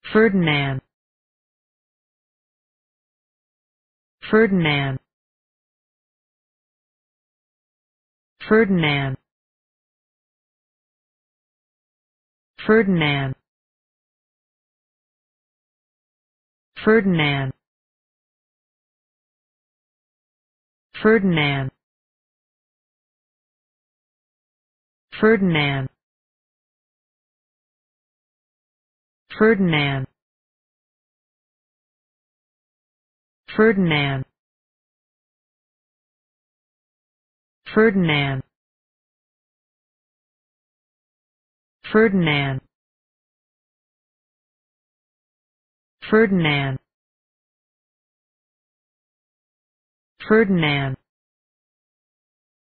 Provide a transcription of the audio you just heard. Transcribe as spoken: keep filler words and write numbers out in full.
Ferdinand, Ferdinand, Ferdinand, Ferdinand, Ferdinand, Ferdinand, Ferdinand, Ferdinand, Ferdinand, Ferdinand, Ferdinand, Ferdinand, Ferdinand,